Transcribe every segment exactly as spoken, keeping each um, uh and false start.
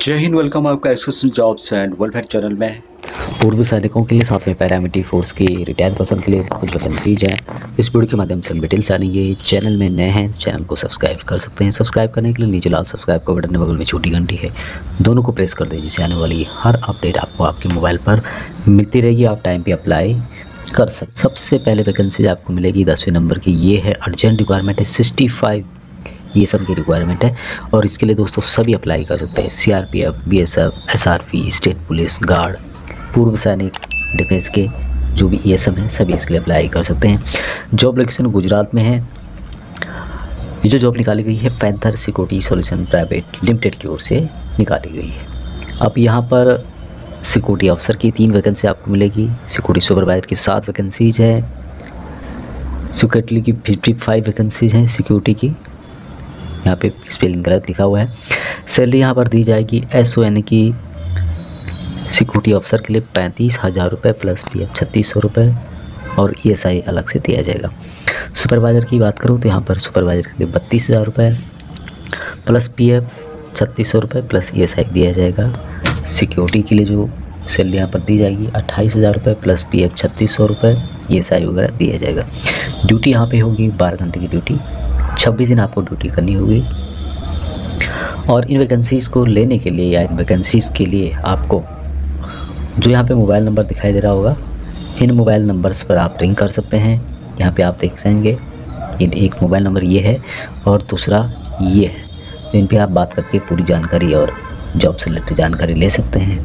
जय हिंद, वेलकम आपका association jobs and welfare channel में। पूर्व सैनिकों के लिए साथ में पैरामिलिट्री फोर्स की रिटायर पर्सन के लिए कुछ वैकेंसीज हैं। इस वीडियो के माध्यम से हम डिटेल जानेंगे। चैनल में नए हैं, चैनल को सब्सक्राइब कर सकते हैं। सब्सक्राइब करने के लिए नीचे लाल सब्सक्राइब का बटन है, बगल में छोटी घंटी है, दोनों को प्रेस कर दें, जिससे आने वाली हर अपडेट आपको आपके मोबाइल पर मिलती रहेगी। आप टाइम पर अप्लाई कर सकते। सबसे पहले वैकेंसीज आपको मिलेगी दसवें नंबर की। ये है अर्जेंट रिक्वायरमेंट है, सिक्सटी फाइव ये सब की रिक्वायरमेंट है और इसके लिए दोस्तों सभी अप्लाई कर सकते हैं। CRPF, BSF, SRP, state police, guard, पूर्व सैनिक, डिफेंस के जो भी ये सब हैं सभी इसके लिए अप्लाई कर सकते हैं। जॉब लोकेशन गुजरात में है। ये जो जॉब निकाली गई है Panther security solution private limited की ओर से निकाली गई है। अब यहाँ पर सिक्योरिटी अफसर की तीन वैकेंसी आपको मिलेगी। सिक्योरिटी सुपरवाइजर की सात वैकेंसीज है। सिक्योरिटी की फिफ्टी फाइव वैकेंसीज हैं। सिक्योरिटी की यहाँ पे स्पेलिंग गलत लिखा हुआ है। सैलरी यहाँ पर दी जाएगी एस ओ एन की सिक्योरिटी अफसर के लिए पैंतीस हज़ार रुपये प्लस पी एफ छत्तीस सौ रुपये और ई एस आई अलग से दिया जाएगा। सुपरवाइज़र की बात करूँ तो यहाँ पर सुपरवाइज़र के लिए बत्तीस हज़ार रुपये प्लस पी एफ छत्तीस सौ रुपये प्लस ई एस आई दिया जाएगा। सिक्योरिटी के लिए जो सैलरी यहाँ पर दी जाएगी अट्ठाईस हज़ार रुपये प्लस पी एफ छत्तीस सौ रुपये ई एस आई वगैरह दिया जाएगा। ड्यूटी यहाँ पे होगी बारह घंटे की ड्यूटी, छब्बीस दिन आपको ड्यूटी करनी होगी। और इन वैकेंसीज़ को लेने के लिए या इन वैकेंसीज़ के लिए आपको जो यहाँ पे मोबाइल नंबर दिखाई दे रहा होगा, इन मोबाइल नंबर्स पर आप रिंग कर सकते हैं। यहाँ पे आप देख रहेंगे इन एक मोबाइल नंबर ये है और दूसरा ये है। तो इन पे आप बात करके पूरी जानकारी और जॉब से रिलेटेड जानकारी ले सकते हैं।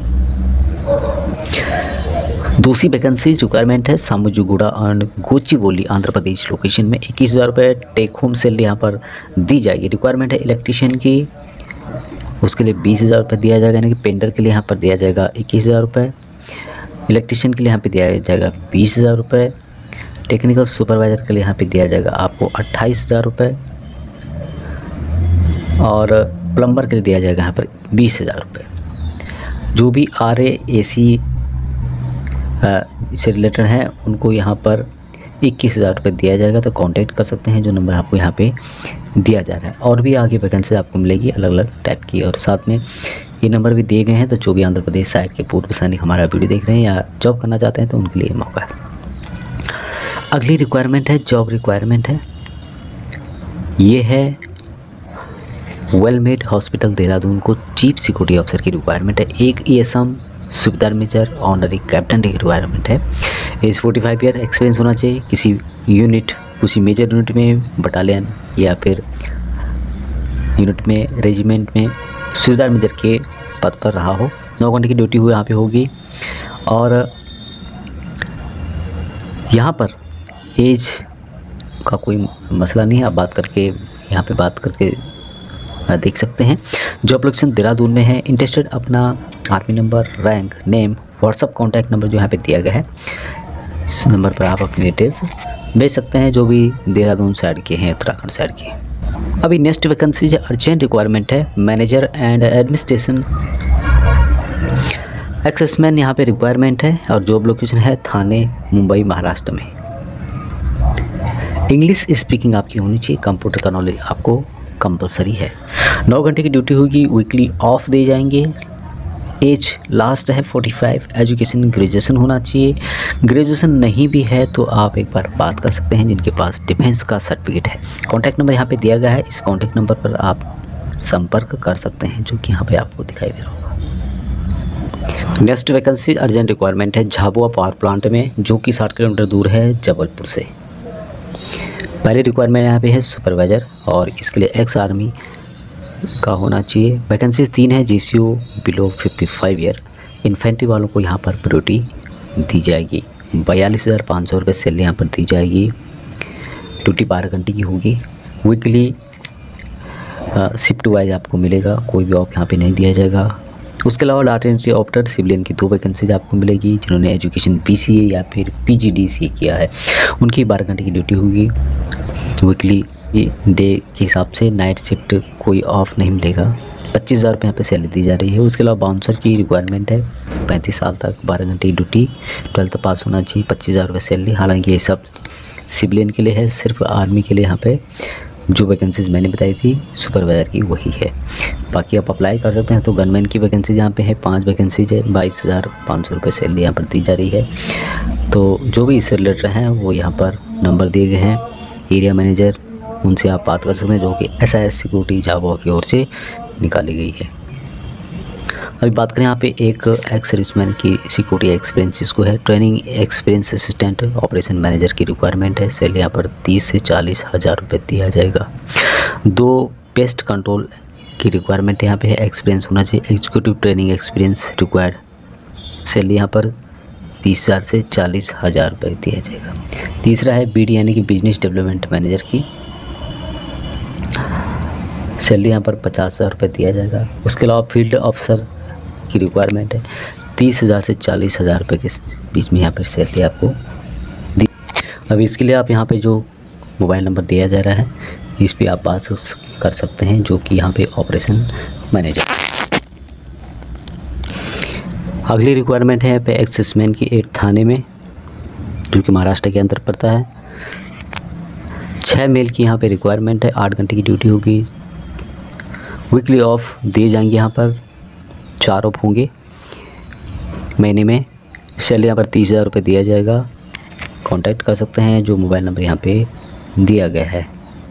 दूसरी वैकेंसीज रिक्वायरमेंट है सामुजुगुड़ा एंड गोचिबोली आंध्र प्रदेश लोकेशन में इक्कीस हज़ार रुपये टेक होम सैलरी यहाँ पर दी जाएगी। रिक्वायरमेंट है इलेक्ट्रीशियन की, उसके लिए बीस हज़ार रुपये दिया जाएगा। यानी कि पेंटर के लिए यहाँ पर दिया जाएगा इक्कीस हज़ार रुपये, इलेक्ट्रीशियन के लिए यहाँ पे दिया जाएगा बीस हज़ार रुपये, टेक्निकल सुपरवाइज़र के लिए यहाँ पे दिया जाएगा आपको अट्ठाईस हज़ार रुपये और प्लम्बर के लिए दिया जाएगा यहाँ पर बीस हज़ार रुपये। जो भी आर ए ए सी से रिलेटेड हैं उनको यहाँ पर इक्कीस हज़ार रुपये दिया जाएगा। तो कांटेक्ट कर सकते हैं जो नंबर आपको यहाँ पे दिया जा रहा है। और भी आगे वैकेंसी आपको मिलेगी अलग अलग टाइप की, और साथ में ये नंबर भी दिए गए हैं। तो जो भी आंध्र प्रदेश साइड के पूर्व सैनिक हमारा वीडियो देख रहे हैं या जॉब करना चाहते हैं तो उनके लिए मौका है। अगली रिक्वायरमेंट है, जॉब रिक्वायरमेंट है, ये है वेलमेड हॉस्पिटल देहरादून को चीफ सिक्योरिटी ऑफिसर की रिक्वायरमेंट है। एक ई एस एम सुबेदार मेजर ऑनरी कैप्टन की रिक्वायरमेंट है। Age forty five year experience होना चाहिए किसी यूनिट, किसी मेजर यूनिट में, बटालियन या फिर यूनिट में, रेजिमेंट में सुबेदार मेजर के पद पर रहा हो। नौ घंटे की ड्यूटी हुई यहाँ पे होगी। और यहाँ पर एज का कोई मसला नहीं है, आप बात करके यहाँ पे बात करके देख सकते हैं। जॉब लोकेशन देहरादून में है। इंटरेस्टेड अपना army number, rank, name, WhatsApp contact number जो यहाँ पे दिया गया है, इस नंबर पर आप अपनी डिटेल्स भेज सकते हैं जो भी देहरादून साइड के हैं, उत्तराखंड साइड के। अभी नेक्स्ट वैकेंसी जो अर्जेंट रिक्वायरमेंट है मैनेजर एंड एडमिनिस्ट्रेशन एक्सेसमैन यहाँ पे रिक्वायरमेंट है। और जॉब लोकेशन है थाने, मुंबई, महाराष्ट्र में। इंग्लिश स्पीकिंग आपकी होनी चाहिए, कंप्यूटर का नॉलेज आपको कंपलसरी है। नौ घंटे की ड्यूटी होगी, वीकली ऑफ दे जाएंगे। एज लास्ट है फोर्टी फाइव। एजुकेशन ग्रेजुएशन होना चाहिए। ग्रेजुएशन नहीं भी है तो आप एक बार बात कर सकते हैं जिनके पास डिफेंस का सर्टिफिकेट है। कॉन्टैक्ट नंबर यहाँ पे दिया गया है, इस कॉन्टैक्ट नंबर पर आप संपर्क कर सकते हैं जो कि यहाँ पे आपको दिखाई दे रहा होगा। नेक्स्ट वैकेंसी अर्जेंट रिक्वायरमेंट है झाबुआ पावर प्लांट में, जो कि साठ किलोमीटर दूर है जबलपुर से। पहले रिक्वायरमेंट यहाँ पे है सुपरवाइज़र और इसके लिए एक्स आर्मी का होना चाहिए। वैकेंसीज तीन है, G C O below fifty five year. Infantry वालों को यहाँ पर प्रायोरिटी दी जाएगी। बयालीस हज़ार पाँच सौ रुपये सैलरी यहाँ पर दी जाएगी। ड्यूटी बारह घंटे की होगी। वीकली शिफ्ट वाइज आपको मिलेगा, कोई भी ऑफ यहाँ पे नहीं दिया जाएगा। उसके अलावा डाटा एंट्री ऑपरेटर सिविलियन की दो वैकेंसीज आपको मिलेगी। जिन्होंने एजुकेशन बी सी ए या फिर पी जी डी सी ए किया है उनकी बारह घंटे की ड्यूटी होगी। वीकली डे के हिसाब से, नाइट शिफ्ट कोई ऑफ नहीं मिलेगा। पच्चीस हज़ार रुपये यहाँ पे सैलरी दी जा रही है। उसके अलावा बाउंसर की रिक्वायरमेंट है, पैंतीस साल तक, बारह घंटे की ड्यूटी, ट्वेल्थ पास होना चाहिए, पच्चीस हज़ार रुपये सैलरी। हालांकि ये सब सिविलियन के लिए है, सिर्फ आर्मी के लिए यहाँ पे जो वैकेंसीज़ मैंने बताई थी सुपरवाइज़र की वही है। बाकी आप अप्लाई कर सकते हैं। तो गनमैन की वैकेंसी यहाँ पे है, पांच वैकेंसीज है, बाईस हज़ार पाँच सौ रुपये सैलरी यहाँ पर दी जा रही है। तो जो भी इससे रिलेटेड हैं वो यहाँ पर नंबर दिए गए हैं। एरिया मैनेजर, उनसे आप बात कर सकते हैं, जो कि एस आई एस सिक्योरिटी जावा की ओर से निकाली गई है। अभी बात करें यहाँ पे एक एक्स सर्विसमैन की सिक्योरिटी एक्सपीरियंस जिसको है, training experience assistant operation manager की रिक्वायरमेंट है। सैलरी यहाँ पर तीस से चालीस हज़ार रुपये दिया जाएगा। दो पेस्ट कंट्रोल की रिक्वायरमेंट यहाँ पे है, एक्सपीरियंस होना चाहिए, executive training experience required. Salary यहाँ पर तीस हज़ार से चालीस हज़ार रुपये दिया जाएगा। तीसरा है बी डी यानी कि बिजनेस डेवलपमेंट मैनेजर की, सैलरी यहाँ पर पचास हज़ार रुपये दिया जाएगा। उसके अलावा फील्ड ऑफिसर की रिक्वायरमेंट है, तीस हज़ार से चालीस हज़ार रुपये के बीच में यहाँ पर सैलरी आपको दी। अभी इसके लिए आप यहाँ पे जो मोबाइल नंबर दिया जा रहा है इस पे आप बात कर सकते हैं, जो कि यहाँ पे ऑपरेशन मैनेजर। अगली रिक्वायरमेंट है यहाँ पे एक्सेसमैन की एक थाने में, जो कि महाराष्ट्र के अंदर पड़ता है। छः मेल की यहाँ पे रिक्वायरमेंट है, आठ घंटे की ड्यूटी होगी। वीकली ऑफ दिए जाएंगे, यहाँ पर चार ऑफ होंगे महीने में। सैलरी यहाँ पर तीस हज़ार रुपये दिया जाएगा। कांटेक्ट कर सकते हैं, जो मोबाइल नंबर यहाँ पे दिया गया है।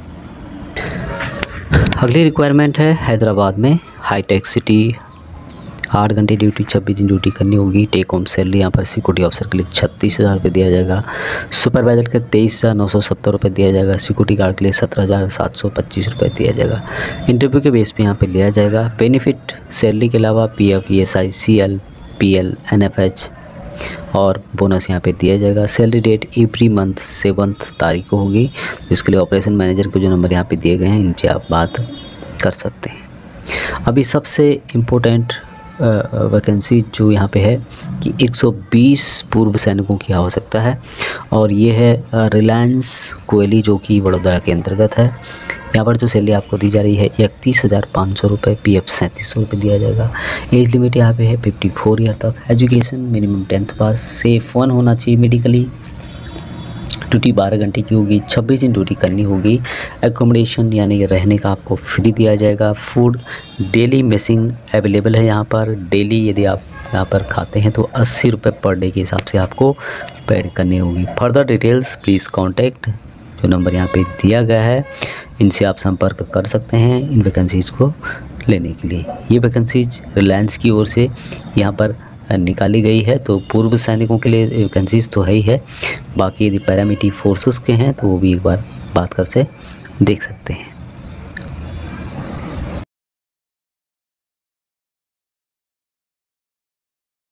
अगली रिक्वायरमेंट है हैदराबाद में हाईटेक सिटी, आठ घंटे ड्यूटी, छब्बीस दिन ड्यूटी करनी होगी। टेक होम सैलरी यहाँ पर सिक्योरिटी ऑफिसर के लिए छत्तीस हज़ार रुपये दिया जाएगा। सुपरवाइजर के तेईस हज़ार नौ सौ सत्तर रुपये दिया जाएगा। सिक्योरिटी गार्ड के लिए सत्रह हज़ार सात सौ पच्चीस रुपये दिया जाएगा। इंटरव्यू के बेस पे यहाँ पे लिया जाएगा। बेनिफिट सैलरी के अलावा P F, E S I, C L, P L, N F H और बोनस यहाँ पे दिया जाएगा। Salary date every month seventh तारीख को होगी। तो इसके लिए ऑपरेशन मैनेजर के जो नंबर यहाँ पे दिए गए हैं इनसे आप बात कर सकते हैं। अभी सबसे इम्पोर्टेंट वैकेंसी जो यहाँ पे है कि एक सौ बीस पूर्व सैनिकों की आवश्यकता है, और ये है रिलायंस कोयली जो कि वडोदरा के अंतर्गत है। यहाँ पर जो सैलरी आपको दी जा रही है इकतीस हज़ार पाँच सौ रुपये, पी एफ सैंतीस सौ रुपये दिया जाएगा। एज लिमिट यहाँ पे है फिफ्टी फोर ईयर तक। Education minimum tenth pass, shape one होना चाहिए मेडिकली। ड्यूटी बारह घंटे की होगी, छब्बीस दिन ड्यूटी करनी होगी। एकोमोडेशन यानी कि रहने का आपको फ्री दिया जाएगा। फूड डेली मेसिंग अवेलेबल है यहाँ पर। डेली यदि आप यहाँ पर खाते हैं तो अस्सी रुपये पर डे के हिसाब से आपको पेड करनी होगी। फर्दर डिटेल्स प्लीज़ कांटेक्ट, जो नंबर यहाँ पे दिया गया है इनसे आप संपर्क कर सकते हैं इन वैकेंसीज़ को लेने के लिए। ये वैकेंसीज रिलायंस की ओर से यहाँ पर निकाली गई है। तो पूर्व सैनिकों के लिए वैकेंसीज तो है ही है, बाकी यदि पैरामिलिट्री फोर्सेस के हैं तो वो भी एक बार बात कर से देख सकते हैं।